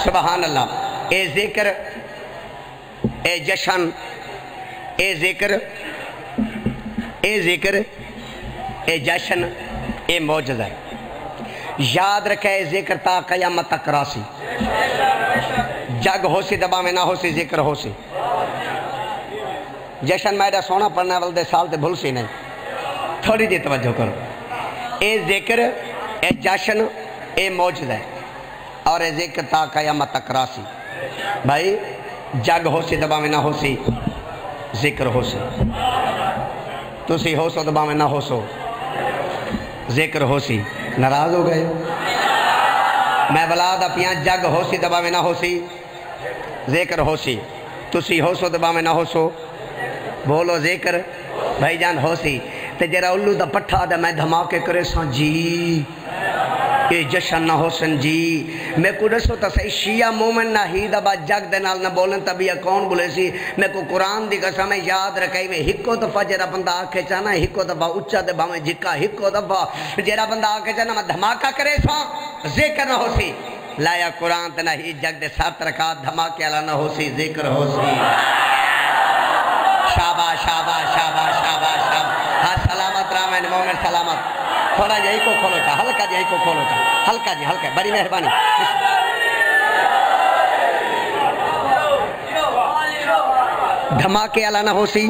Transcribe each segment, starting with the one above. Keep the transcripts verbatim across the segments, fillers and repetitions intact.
سبحان اللہ. اے ذکر، اے جشن، اے ذکر، اے ذکر، اے جشن، اے معجزہ ہے. یاد رکھے اے ذکر تا قیامت تک راسی. جگ ہو سی دبا میں نہ ہو سی، ذکر ہو سی. جشن میڈا سونا پڑھنا والدے سال تے بھول سی نہیں. تھوڑی دی توجہ کرو. اے ذکر، اے جشن، اے معجزہ ہے. اور اے ذکر تا قیامت تک راسی. بھائی جگ ہو سی دبا میں نہ ہو سی، ذکر ہو سی. تسی ہو سو دبا میں نہ ہو سو، ذکر ہو سی. ناراض ہو گئے؟ میں بلا دا پیاں جگ ہو سی دبا میں نہ ہو سی، ذکر ہو سی. تسی ہو سو دبا میں نہ ہو سو، بولو ذکر بھائی جان ہو سی. تے جرا الو دا پٹھا دا میں دھماکے کرے سان جی، یہ جشن نہ ہو سن جی. میں کو رسو تا صحیح شیعہ مومن نہ ہی دبا جگ دے نال نہ بولن تبیہ کون بولے سی. میں کو قرآن دی قسم میں یاد رکھائی میں ہکو دفعہ جرا بندہ آکھے چانا ہکو دفعہ اچھا دے باویں جکا ہکو دفعہ جرا بندہ آکھے چانا میں دھماکہ کرے سان ذکر نہ ہو سی. لایا قرآن تے نہ ہی جگ دے سات رکعت دھماکے والا نہ ہو سی، ذکر ہو سی. شاباش شاباش شاباش شاباش شاباش. ہاں سلامت رامین مومن سلامت. تھوڑا جہی کو کھولو چاہ، ہلکا جہی کو کھولو چاہ، ہلکا جی ہلکا. بڑی مہربانی. دھماکے والا نہ ہو سی،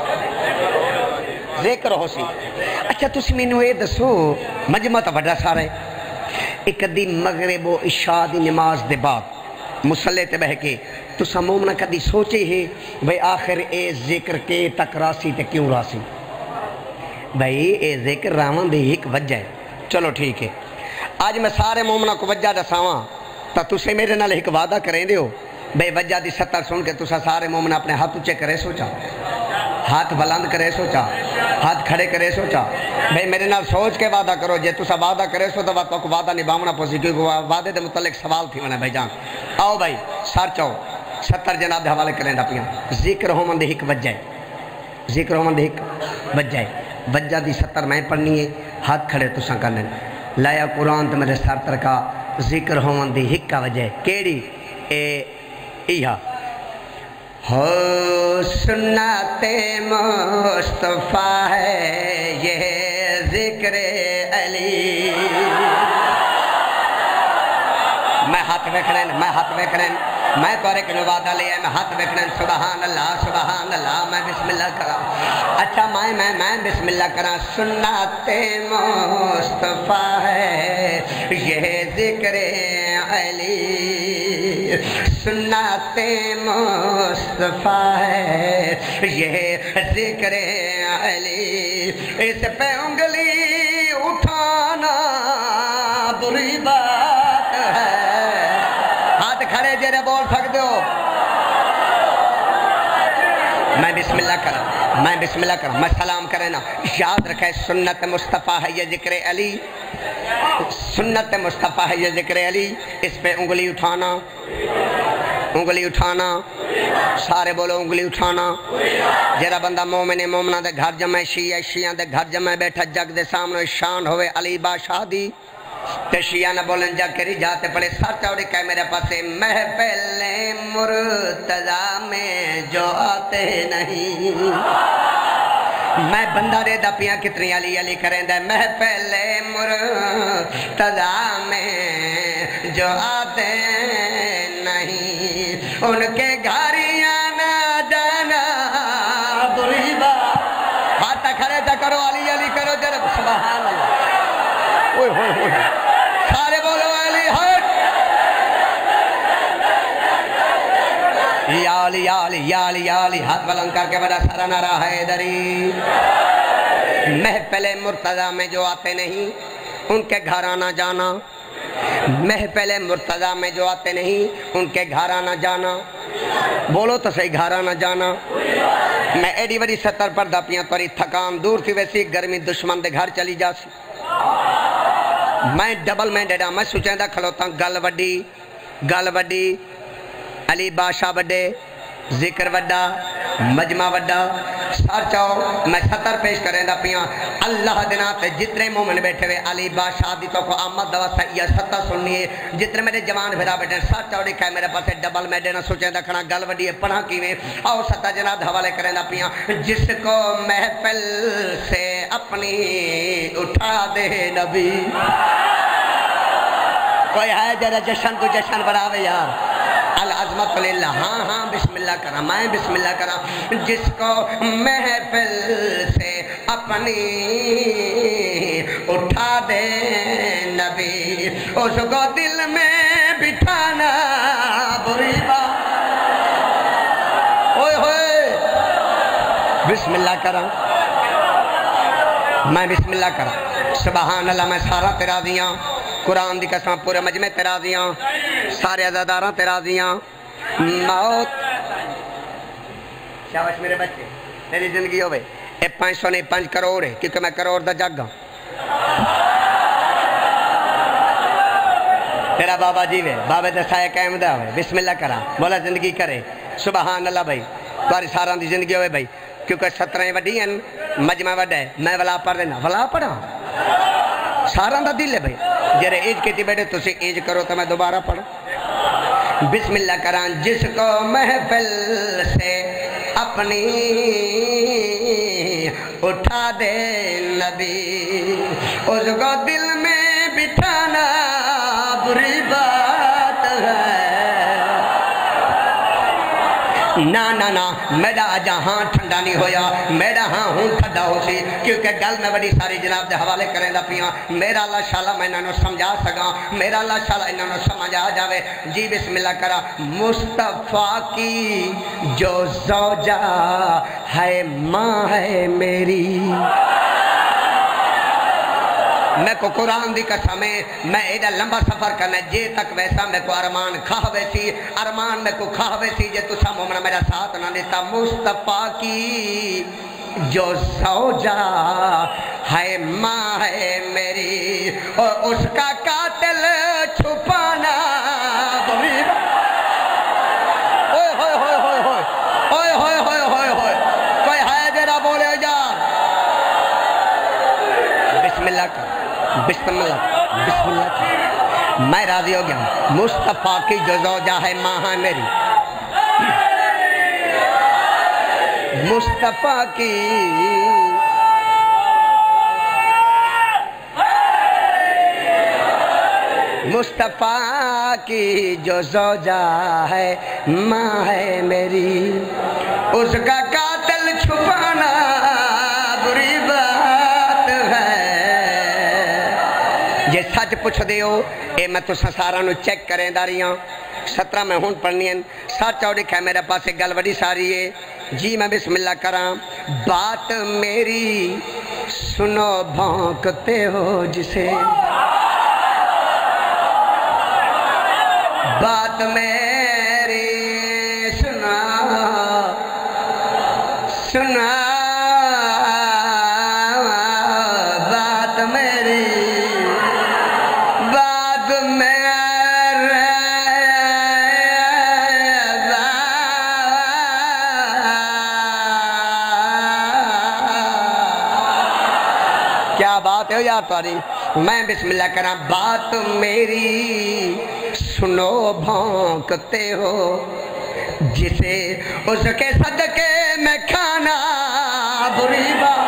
ذکر ہو سی. اچھا تسی مینوں اے دسو مجمع تا بڑا سارا ہے. ایک دن مغرب و عشاء دی نماز دے بعد مسلح تے بہ کے تسا مومنہ کدی سوچے ہے بھئی آخر اے ذکر کے تک راسی تے کیوں راسی؟ بھئی اے ذکر راون دی ایک وجہ ہے. چلو ٹھیک ہے. آج میں سارے مومنہ کو وجہ دساواں تا تسے میرے نال ایک وعدہ کریں دیو بھئی وجہ دی ستر سن کے تسا سارے مومنہ اپنے ہاتھ اچھے کرے سوچا، ہاتھ بلند کرے سوچا، ہاتھ کھڑے کرے سوچا. بھئی میرے نال سوچ کے وعدہ کرو. جے تسا وعدہ کرے سو تو وقت وعدہ نبھاونا پوسی کیونکہ وعدے دے متعلق سوال تھی ہونا بھائی جان. آؤ بھائی سار چاہو ستر جناب دے حوالے کریں ڈپیاں. ذکر ہومن دے ایک وجہ ہے، ذکر ہومن دے ایک وجہ ہے. وجہ دی ستر میں پڑھنی ہے، ہاتھ کھڑے تسا کرنے. لایا قرآن تے میرے سر ترکا ذکر ہومن دی ایک وجہ ہے. کیڑی؟ اے ایہا ہو سنت مصطفیٰ ہے یہ ذکر علی. میں ہاتھ ویکھنے میں ہاتھ ویکھنے میں تو ایک وعدہ لیا میں ہاتھ ویکھنے. سبحان اللہ سبحان اللہ. میں بسم اللہ کرا. اچھا میں میں میں بسم اللہ کرا. سنت مصطفیٰ ہے یہ ذکر علی، سنت مصطفیٰ ہے یہ ذکر علی. اس پہ انگلی اٹھانا بری بات ہے. ہاتھ کھڑے جرے بول سکتے ہو. میں بسم اللہ کرا میں بسم اللہ کرا میں سلام کرے نا. یاد رکھے سنت مصطفیٰ ہے یہ ذکر علی، سنت مصطفیٰ ہے یہ ذکر علی. اس پہ انگلی اٹھانا، انگلی اٹھانا. سارے بولو انگلی اٹھانا. جرا بندہ مومن مومنہ دے گھر جمع شیعہ شیعہ دے گھر جمع بیٹھا جگ دے سامنے شان ہوئے علی بادشاہ دی تے شیعہ نہ بولن جا کری جاتے پڑے. سر چوڑی کہے میرے پاسے محفل مرتضیٰ میں جو آتے نہیں. میں بندہ دے دپیاں کتنی علی علی کریں دے. محفل مرتضیٰ میں جو آتے نہیں ان کے گھریاں نہ جانا بری بات. ہاتھ کھڑے جا کرو علی علی کرو جرب. سبحان اللہ. اوہ ہوئے ہوئے سارے بولو علی ہٹ. یا علی یا علی یا علی یا علی. ہاتھ بلند کر کے بڑا سارا نعرہ حیدری. محفل مرتضیٰ میں جو آتے نہیں ان کے گھر آنا جانا. محفل مرتضیٰ میں جو آتے نہیں ان کے گھر آنا جانا. بولو تو صحیح گھر آنا جانا. میں ایڈی بڑی ستر پر دپیاں توری تھکان دور تھی ویسی گرمی دشمن دے گھر چلی جا سی. میں ڈبل میں ڈیڈا میں سوچیں دا کھلوتا گل وڈی گل وڈی علی بادشاہ وڈے ذکر وڈا مجمع وڈا سر چاہو میں ستر پیش کریں دا پیاں اللہ دینا تے جتنے مومن بیٹھے ہوئے علی بادشاہ دی تو کو آمد دوا سیا ستر سنیے جتنے میرے جوان بھرا بیٹھے سر چاہو دکھائے میرے پاس ڈبل میں دینا سوچیں دا کھنا گل وڈی ہے پڑھا کیویں آؤ ستر جناب حوالے کریں دا پیاں جس کو محفل سے اپنی اٹھا دے نبی کوئی ہے جرا جشن تو جشن بڑھاوے یار العظمت للہ ہاں ہاں بسم اللہ کرا میں بسم اللہ کرا جس کو محفل سے اپنی اٹھا دے نبی اس کو دل میں بٹھانا بری بات اوئے ہوئے بسم اللہ کرا میں بسم اللہ کرا سبحان اللہ میں سارا تیرا دیاں قرآن دی قسم پورے مجمع تیرا دیاں سارے عزاداراں تیرا دیاں موت شاباش میرے بچے تیری زندگی ہوئے اے پانچ سو نہیں پانچ کروڑ ہے کیونکہ میں کروڑ دا جگ ہوں تیرا بابا جیوے بابے دے سائے قائم دا ہوئے بسم اللہ کرا مولا زندگی کرے سبحان اللہ بھائی تاری ساراں دی زندگی ہوئے بھائی کیونکہ سترہیں وڈی ہیں مجمع وڈا ہے میں ولا پڑھ دینا ولا پڑھا ساراں دا دل ہے بھائی جرے ایج کیتی بیٹھے تو سے ایج کرو تو میں دوبارہ پڑھا بسم اللہ کران جس کو محفل سے اپنی اٹھا دے نبی اس کو دل میں بٹھانا بری بات ہے نا نا نا میرا جہاں ٹھنڈا نہیں ہویا میرا ہاں ہوں ٹھنڈا ہو سی کیونکہ گل میں بڑی ساری جناب دے حوالے کریں دا پیاں میرا اللہ شاءاللہ میں انہوں سمجھا سکاں میرا اللہ شاءاللہ انہوں سمجھا جاوے جی بسم اللہ کرا مصطفیٰ کی جو زوجہ ہے ماں ہے میری میں کو قرآن دی قسم ہے میں ایڈا لمبا سفر کرنا جے تک ویسا میں کو ارمان کھاوے سی ارمان میں کو کھاوے سی جے تو سا مومنہ میرا ساتھ نہ دیتا مصطفیٰ کی جو زوجہ ہے ماں ہے میری اور اس کا قاتل چھپانا اوئے ہوئے ہوئے ہوئے ہوئے اوئے ہوئے ہوئے ہوئے ہوئے کوئی ہے جرا بولے جا بسم اللہ کر بسم اللہ بسم اللہ میں راضی ہو گیا مصطفیٰ کی جو زوجہ ہے ماں ہے میری مصطفیٰ کی مصطفیٰ کی جو زوجہ ہے ماں ہے میری اس کا قاتل چھپانا بری بات ہے یہ سچ پوچھ دیو اے میں تو سارا نو چیک کریں داریاں سترہ میں ہون پڑھنی ہیں سات چوڑی کھائے میرے پاس ایک گل وڈی ساری ہے جی میں بسم اللہ کراں بات میری سنو بھونکتے ہو جسے بات میری سنا سنا بات میری بات میرے کیا بات ہے یار تاری میں بسم اللہ کراں بات میری سنو بھونکتے ہو جسے اس کے صدقے میں کھانا بری بات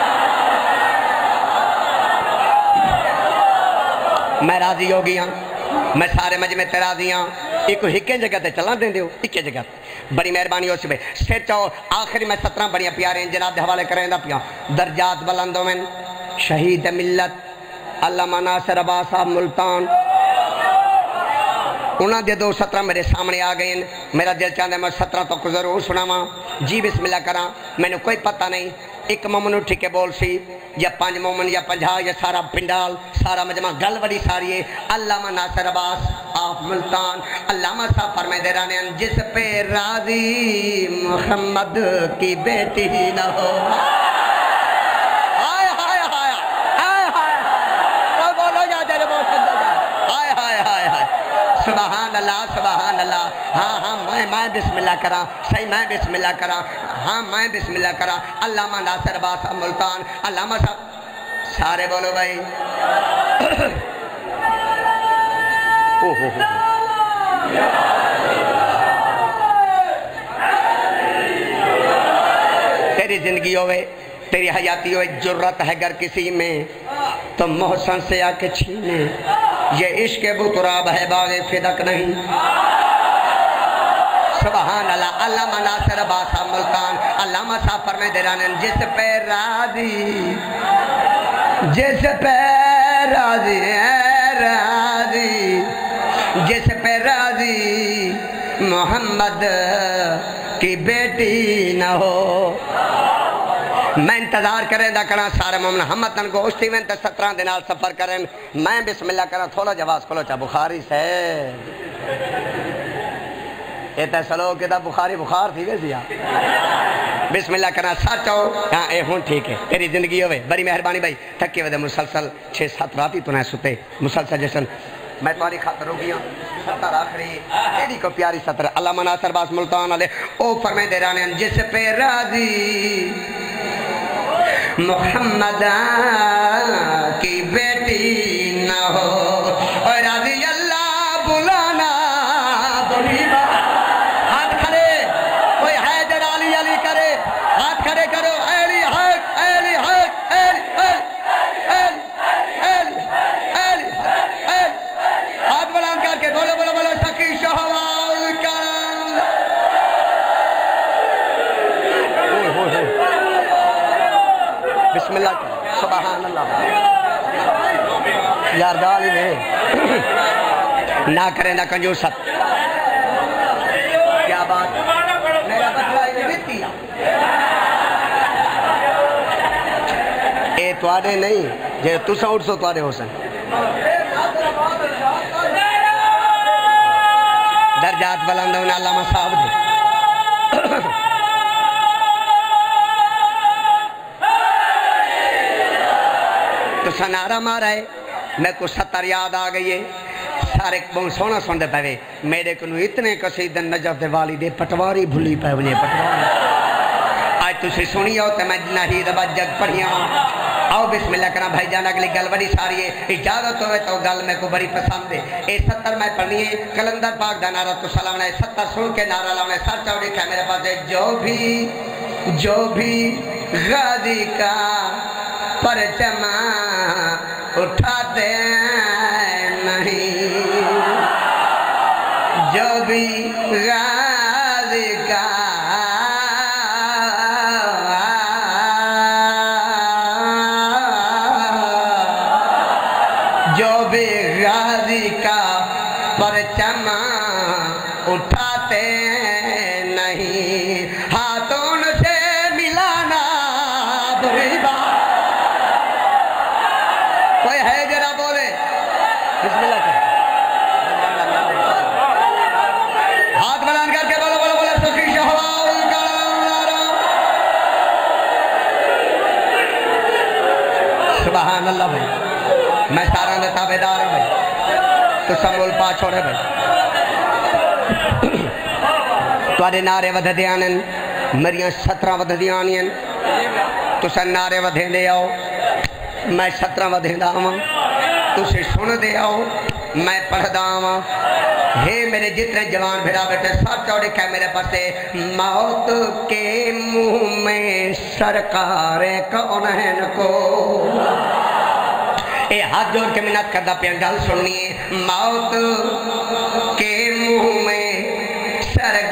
میں راضی ہو گیا میں سارے مجمع تے راضی ہاں ایک ہکے جگہ تے چلا دیں دیو ایک جگہ بڑی مہربانی ہو سبے سر چاہو آخری میں سترہ بڑیاں پیارے ہیں جناب دے حوالے کریں دا پیاں درجات بلندوں میں شہید ملت علامہ ناصر عباس صاحب ملتان انہاں دے دو سترہ میرے سامنے آ گئے میرا دل چاہتا ہے میں سترہ تو کو ضرور سناواں جی بسم اللہ کراں میں نے کوئی پتہ نہیں ایک مومن اٹھ کے بول سی یا پانچ مومن یا پنجھا یا سارا پنڈال سارا مجمع گل بڑی ساری ہے علامہ ناصر عباس آپ ملتان علامہ صاحب فرمائے دے رہے ہیں جس پہ راضی محمد کی بیٹی نہ ہو سبحان اللہ سبحان اللہ ہاں ہاں میں میں بسم اللہ کراں صحیح میں بسم اللہ کراں ہاں میں بسم اللہ کرا علامہ ناصر باسا ملتان علامہ صاحب سارے بولو بھائی اوہ اوہ اوہ تیری زندگی ہوئے تیری حیاتی ہوئے جرت ہے گر کسی میں تو محسن سے آ کے چھینے یہ عشق بطراب ہے باغ فدق نہیں سبحان اللہ علامہ ناصر باسا ملتان علامہ صاحب فرمائے دیرانن جس پہ راضی جس پہ راضی راضی جس پہ راضی محمد کی بیٹی نہ ہو میں انتظار کریں دا کرنا سارے مومن ہمتن گوشتی میں انتظار سترہ دنال سفر کریں میں بسم اللہ کرنا تھوڑا جواز کھولو چاہ بخاری سے یہ تیسلو کہ دا بخاری بخار تھی ویسی آپ بسم اللہ کرنا سچ ہو ہاں اے ہون ٹھیک ہے تیری زندگی ہوئے بڑی مہربانی بھائی تھکی ودے مسلسل چھ سات راتی تو نہ ستے مسلسل جیسن میں تمہاری خاطر ہو گیا ستر آخری تیری کو پیاری ستر علامہ ناصر باس ملتان علیہ او فرمائے دیرانے جس پہ راضی محمد کی بیٹی نہ ہو اور راضی اللہ بلانا بڑی بات ہاتھ کھڑے کوئی ہے جر علی علی کرے ہاتھ کھڑے کرو ایلی حق ایلی حق ایلی حق ایلی ایلی ایلی ایلی ہاتھ بلان کر کے بولو بولو بولو سکی شہوال کرن بسم اللہ سبحان اللہ یار دالی میں نہ کریں نہ کنجوست کیا بات میرا بچہ بیتی اے توارے نہیں جے تو سا اٹھ سو توارے ہو سن درجات بلندون علامہ صاحب دے تو سنارا مارا ہے میں کو ستر یاد آ گئی ہے سارے بہن سونا سن دے پہوے میرے کنو اتنے قصیدن نجف دے والی دے پٹواری بھلی پہوے پٹواری آج تُسی سنی ہو تو میں نہیں ربا جگ پڑھیاں آؤ بسم اللہ کرنا بھائی جانا کے لئے گل بڑی ساری ہے اجازت ہوئے تو گل میں کو بڑی پسند ہے اے ستر میں پڑھنی ہے کلندر پاک دا نعرہ تو سلام نے ستر سن کے نعرہ لاؤنے سر چاوڑی کھا میرے پاس ہے جو بھی جو بھی غازی کا پرچمہ اٹھاتے نہیں جو بھی غازی کا جو بھی غازی کا پرچمہ اٹھاتے نہیں ہاتھوں سے ملانا بری بات کوئی ہے جرا بولے بسم اللہ کر ہاتھ بلان کر کے بولو بولو بولو سخی شہوال کرم سبحان اللہ بھائی میں سارا نے تابدار ہوں بھائی تو سمول پا چھوڑے بھائی توارے نعرے ودھ دیانن مریاں سترہ ودھ دیانین تو سن نعرے ودھیں دے آؤ میں سترہ ودھیں دا ہوں تو سے سن دے آؤ میں پڑھ دا ہوں ہے میرے جتنے جوان بھیڑا بیٹھے سر چوڑے کھائے میرے پاس سے موت کے منہ میں سرکار کونہن کو اے ہاتھ جوڑ کے منت کردہ پیان گل سننی ہے موت کے منہ میں سرکار